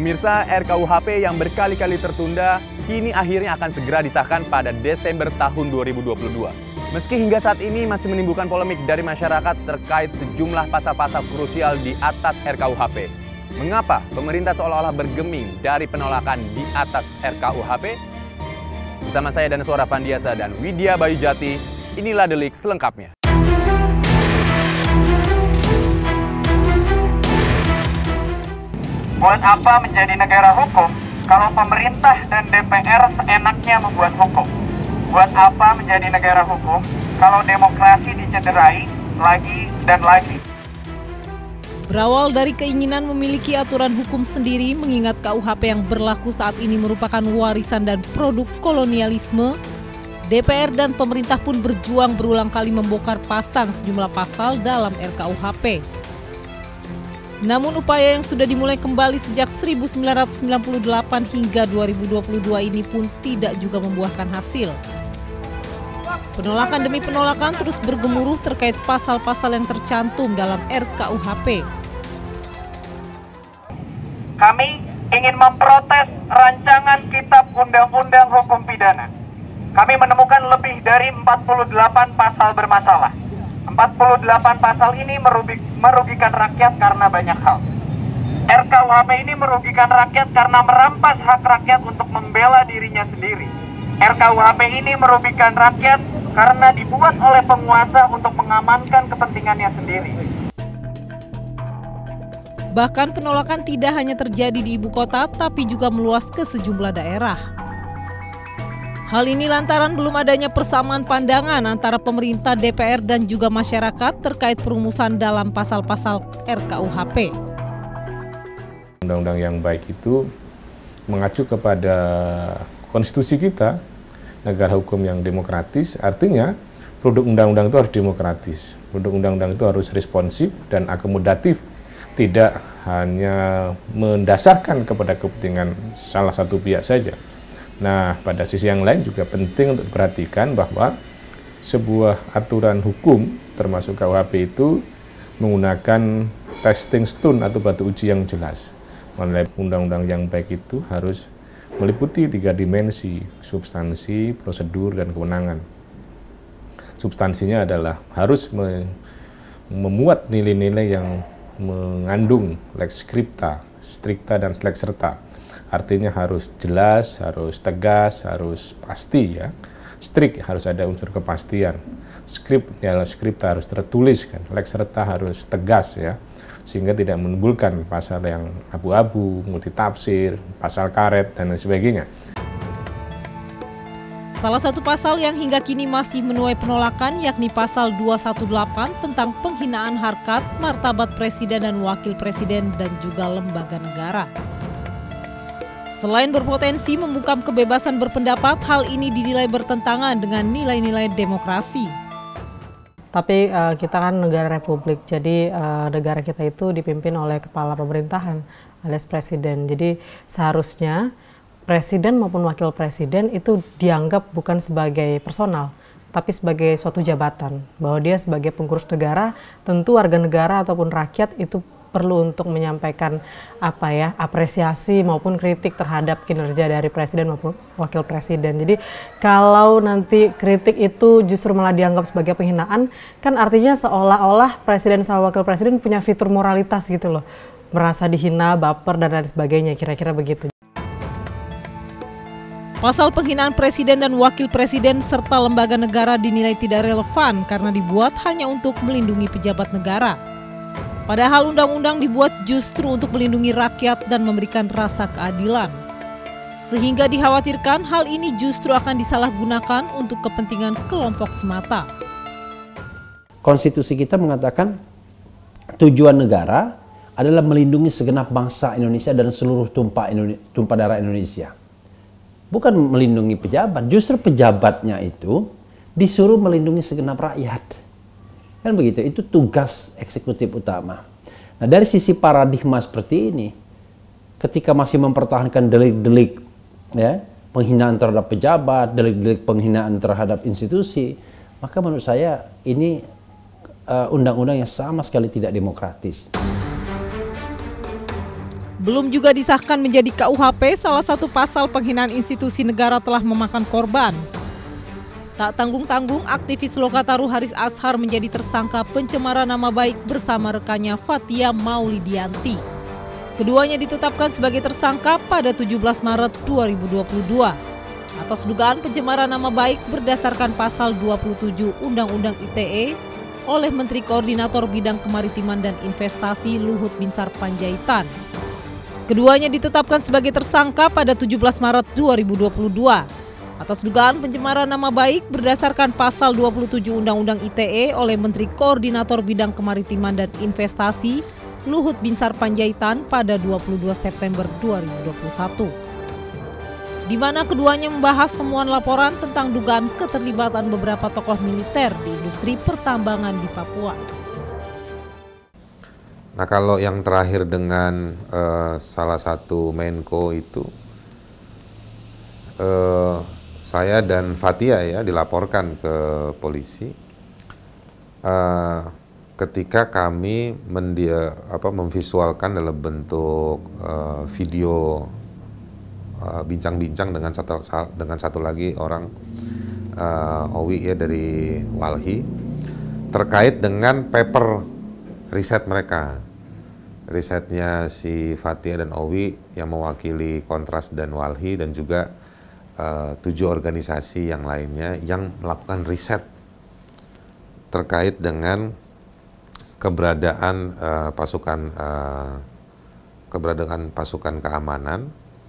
Pemirsa, RKUHP yang berkali-kali tertunda, kini akhirnya akan segera disahkan pada Desember tahun 2022. Meski hingga saat ini masih menimbulkan polemik dari masyarakat terkait sejumlah pasal-pasal krusial di atas RKUHP. Mengapa pemerintah seolah-olah bergeming dari penolakan di atas RKUHP? Bersama saya Danaswara Pandiasa dan Widya Bayu Jati, inilah Delik selengkapnya. Buat apa menjadi negara hukum kalau pemerintah dan DPR seenaknya membuat hukum? Buat apa menjadi negara hukum kalau demokrasi dicederai lagi dan lagi? Berawal dari keinginan memiliki aturan hukum sendiri mengingat KUHP yang berlaku saat ini merupakan warisan dan produk kolonialisme, DPR dan pemerintah pun berjuang berulang kali membongkar pasang sejumlah pasal dalam RKUHP. Namun upaya yang sudah dimulai kembali sejak 1998 hingga 2022 ini pun tidak juga membuahkan hasil. Penolakan demi penolakan terus bergemuruh terkait pasal-pasal yang tercantum dalam RKUHP. Kami ingin memprotes rancangan Kitab Undang-Undang Hukum Pidana. Kami menemukan lebih dari 48 pasal bermasalah. 48 pasal ini merugikan rakyat karena banyak hal. RKUHP ini merugikan rakyat karena merampas hak rakyat untuk membela dirinya sendiri. RKUHP ini merugikan rakyat karena dibuat oleh penguasa untuk mengamankan kepentingannya sendiri. Bahkan penolakan tidak hanya terjadi di ibu kota, tapi juga meluas ke sejumlah daerah. Hal ini lantaran belum adanya persamaan pandangan antara pemerintah, DPR, dan juga masyarakat terkait perumusan dalam pasal-pasal RKUHP. Undang-undang yang baik itu mengacu kepada konstitusi kita, negara hukum yang demokratis, artinya produk undang-undang itu harus demokratis. Produk undang-undang itu harus responsif dan akomodatif, tidak hanya mendasarkan kepada kepentingan salah satu pihak saja. Nah, pada sisi yang lain juga penting untuk diperhatikan bahwa sebuah aturan hukum termasuk KUHP itu menggunakan testing stone atau batu uji yang jelas. Mengenai undang-undang yang baik itu harus meliputi 3 dimensi, substansi, prosedur, dan kewenangan. Substansinya adalah harus memuat nilai-nilai yang mengandung lex scripta, stricta, dan lex serta. Artinya harus jelas, harus tegas, harus pasti ya. Strict harus ada unsur kepastian. Scripta harus tertulis kan. Lex serta harus tegas ya. Sehingga tidak menimbulkan pasal yang abu-abu, multitafsir, pasal karet dan lain sebagainya. Salah satu pasal yang hingga kini masih menuai penolakan yakni pasal 218 tentang penghinaan harkat, martabat presiden dan wakil presiden dan juga lembaga negara. Selain berpotensi membungkam kebebasan berpendapat, hal ini dinilai bertentangan dengan nilai-nilai demokrasi. Tapi kita kan negara republik, jadi negara kita itu dipimpin oleh kepala pemerintahan alias presiden. Jadi seharusnya presiden maupun wakil presiden itu dianggap bukan sebagai personal, tapi sebagai suatu jabatan. Bahwa dia sebagai pengurus negara, tentu warga negara ataupun rakyat itu perlu untuk menyampaikan apresiasi maupun kritik terhadap kinerja dari presiden maupun wakil presiden. Jadi kalau nanti kritik itu justru malah dianggap sebagai penghinaan, kan artinya seolah-olah presiden sama wakil presiden punya fitur moralitas gitu loh. Merasa dihina, baper, dan lain sebagainya, kira-kira begitu. Pasal penghinaan presiden dan wakil presiden serta lembaga negara dinilai tidak relevan karena dibuat hanya untuk melindungi pejabat negara. Padahal undang-undang dibuat justru untuk melindungi rakyat dan memberikan rasa keadilan. Sehingga dikhawatirkan hal ini justru akan disalahgunakan untuk kepentingan kelompok semata. Konstitusi kita mengatakan tujuan negara adalah melindungi segenap bangsa Indonesia dan seluruh tumpah darah Indonesia. Bukan melindungi pejabat, justru pejabatnya itu disuruh melindungi segenap rakyat. Kan begitu, itu tugas eksekutif utama. Nah, dari sisi paradigma seperti ini, ketika masih mempertahankan delik-delik ya, penghinaan terhadap pejabat, delik-delik penghinaan terhadap institusi, maka menurut saya ini undang-undang yang sama sekali tidak demokratis. Belum juga disahkan menjadi KUHP, salah satu pasal penghinaan institusi negara telah memakan korban. Tak tanggung-tanggung, aktivis Lokataru Haris Ashar menjadi tersangka pencemaran nama baik bersama rekannya Fathia Maulidianti. Keduanya ditetapkan sebagai tersangka pada 17 Maret 2022 atas dugaan pencemaran nama baik berdasarkan pasal 27 Undang-Undang ITE oleh Menteri Koordinator Bidang Kemaritiman dan Investasi Luhut Binsar Panjaitan. Keduanya ditetapkan sebagai tersangka pada 17 Maret 2022 atas dugaan pencemaran nama baik berdasarkan pasal 27 Undang-Undang ITE oleh Menteri Koordinator Bidang Kemaritiman dan Investasi Luhut Binsar Panjaitan pada 22 September 2021. Di mana keduanya membahas temuan laporan tentang dugaan keterlibatan beberapa tokoh militer di industri pertambangan di Papua. Nah, kalau yang terakhir dengan salah satu Menko itu, saya dan Fathia ya dilaporkan ke polisi ketika kami memvisualkan dalam bentuk video bincang-bincang dengan satu lagi orang Owi ya dari Walhi terkait dengan paper riset mereka. Risetnya si Fathia dan Owi yang mewakili Kontras dan Walhi dan juga 7 organisasi yang lainnya yang melakukan riset terkait dengan keberadaan pasukan keamanan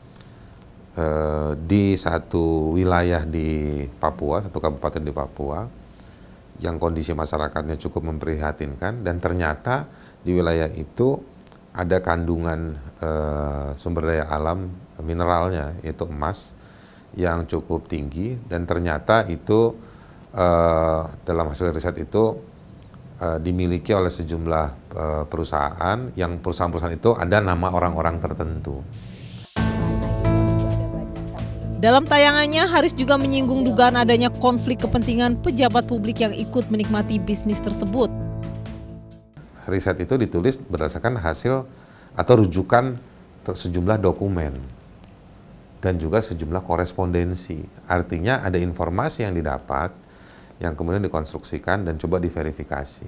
di satu wilayah di Papua, satu kabupaten di Papua yang kondisi masyarakatnya cukup memprihatinkan, dan ternyata di wilayah itu ada kandungan sumber daya alam mineralnya yaitu emas yang cukup tinggi, dan ternyata itu dalam hasil riset itu dimiliki oleh sejumlah perusahaan yang perusahaan-perusahaan itu ada nama orang-orang tertentu. Dalam tayangannya, Haris juga menyinggung dugaan adanya konflik kepentingan pejabat publik yang ikut menikmati bisnis tersebut. Riset itu ditulis berdasarkan hasil atau rujukan sejumlah dokumen dan juga sejumlah korespondensi. Artinya ada informasi yang didapat yang kemudian dikonstruksikan dan coba diverifikasi.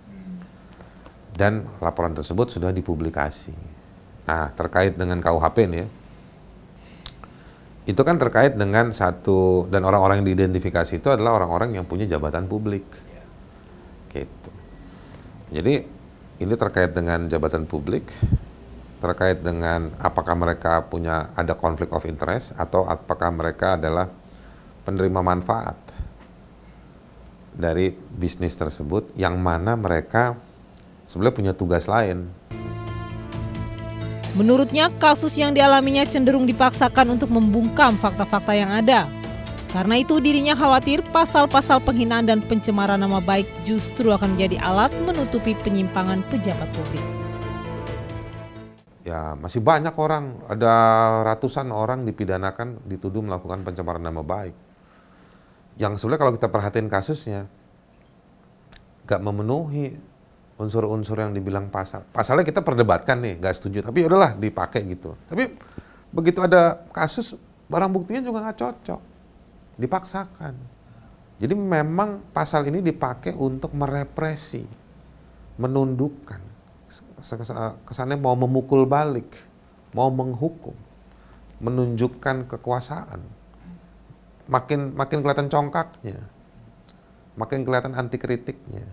Dan laporan tersebut sudah dipublikasi. Nah, terkait dengan KUHP nih ya, itu kan terkait dengan satu, dan orang-orang yang diidentifikasi itu adalah orang-orang yang punya jabatan publik. Gitu. Jadi ini terkait dengan jabatan publik, terkait dengan apakah mereka ada konflik of interest atau apakah mereka adalah penerima manfaat dari bisnis tersebut yang mana mereka sebenarnya punya tugas lain. Menurutnya, kasus yang dialaminya cenderung dipaksakan untuk membungkam fakta-fakta yang ada. Karena itu dirinya khawatir pasal-pasal penghinaan dan pencemaran nama baik justru akan menjadi alat menutupi penyimpangan pejabat publik. Ya, masih banyak orang, ada ratusan orang dipidanakan, dituduh melakukan pencemaran nama baik. Yang sebenarnya kalau kita perhatiin kasusnya, nggak memenuhi unsur-unsur yang dibilang pasal. Pasalnya kita perdebatkan nih, nggak setuju, tapi udahlah dipakai gitu. Tapi begitu ada kasus, barang buktinya juga nggak cocok, dipaksakan. Jadi memang pasal ini dipakai untuk merepresi, menundukkan. Kesannya mau memukul balik, mau menghukum, menunjukkan kekuasaan. Makin kelihatan congkaknya, makin kelihatan anti kritiknya.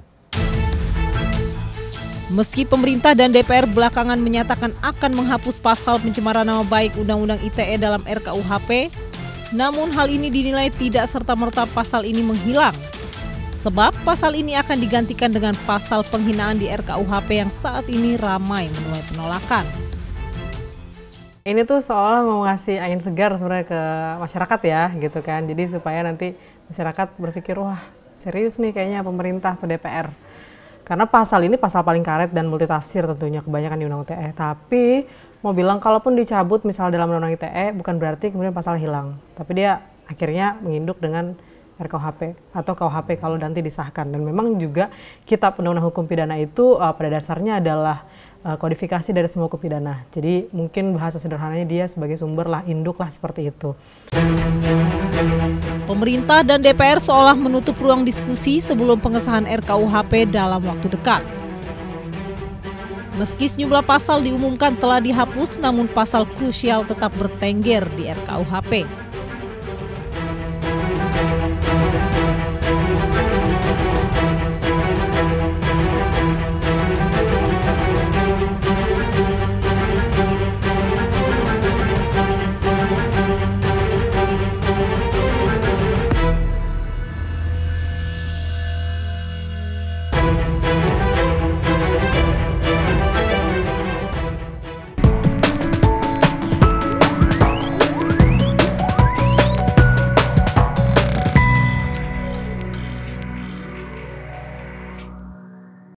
Meski pemerintah dan DPR belakangan menyatakan akan menghapus pasal pencemaran nama baik Undang-Undang ITE dalam RKUHP, namun hal ini dinilai tidak serta-merta pasal ini menghilang. Sebab pasal ini akan digantikan dengan pasal penghinaan di RKUHP yang saat ini ramai menuai penolakan. Ini tuh seolah mau ngasih angin segar sebenarnya ke masyarakat ya gitu kan. Jadi supaya nanti masyarakat berpikir, wah serius nih kayaknya pemerintah atau DPR. Karena pasal ini pasal paling karet dan multitafsir tentunya kebanyakan di Undang-Undang ITE. Tapi mau bilang kalaupun dicabut misalnya dalam Undang-Undang ITE bukan berarti kemudian pasal hilang. Tapi dia akhirnya menginduk dengan RKUHP atau KUHP kalau nanti disahkan. Dan memang juga Kitab Undang-Undang Hukum Pidana itu pada dasarnya adalah kodifikasi dari semua hukum pidana. Jadi mungkin bahasa sederhananya dia sebagai sumber lah, induk lah, seperti itu. Pemerintah dan DPR seolah menutup ruang diskusi sebelum pengesahan RKUHP dalam waktu dekat. Meski sejumlah pasal diumumkan telah dihapus, namun pasal krusial tetap bertengger di RKUHP.